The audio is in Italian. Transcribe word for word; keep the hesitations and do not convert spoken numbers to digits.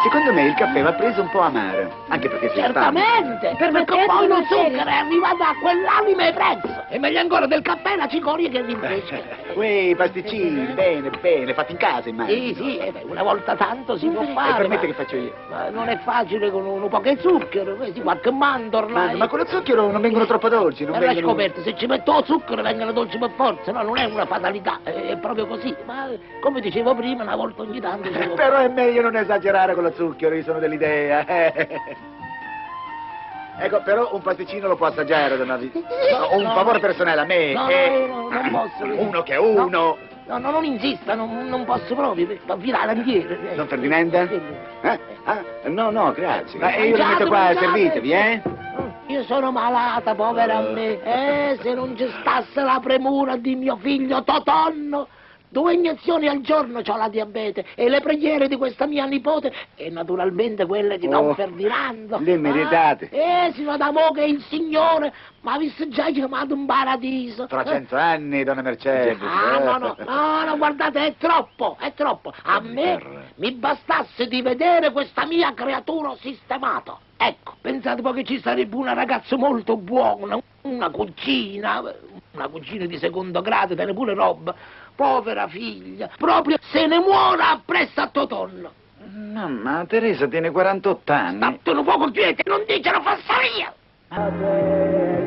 secondo me il caffè va preso un po' amaro, anche perché si Certamente, perché poi lo zucchero è arrivato a quell'anime prezzo. E meglio ancora del caffè la cicoria che rinfresca. Uè, pasticcini, bene, bene, fatti in casa, immagino. Sì, sì, eh beh, una volta tanto si può fare. E permette ma... che faccio io? Ma non è facile con un, un po' di zucchero, questi, qualche mandorla. Ma, ma con lo zucchero non vengono troppo dolci, non per la vengono... scoperta, se ci metto zucchero vengono dolci per forza, no, non è una fatalità, è, è proprio così. Ma come dicevo prima, una volta ogni tanto si può... Però è meglio non esagerare con lo zucchero, io sono dell'idea. Ecco, però un pasticcino lo può assaggiare, donna Vi- no, un no, favore personale a me. No, eh. no, no, non posso. Uno che è uno. No, no, no non insista, non, non posso proprio, va via l'andiere. Don Ferdinanda? Eh? Ah, no, no, grazie. Ma io lo Mangiate, metto qua, mangiate. servitevi, eh? Io sono malata, povera a me. Eh, se non ci stasse la premura di mio figlio Totonno. Due iniezioni al giorno c'ho la diabete e le preghiere di questa mia nipote e naturalmente quelle di Don Oh, Ferdinando. le meritate. Ah, eh, sino da mo' che il Signore mi avesse già chiamato in paradiso. Tra cento anni, donna Mercedes. Ah, no, no, no, no, guardate, è troppo, è troppo. A me mi bastasse di vedere questa mia creatura sistemata. Ecco, pensate poi che ci sarebbe una ragazza molto buona, una cugina, una cugina di secondo grado, te ne pure roba. Povera figlia, proprio se ne muora appresso a Totonno. Mamma, Teresa tiene quarantotto anni. Statene poco quiete, non dicelo fassaria!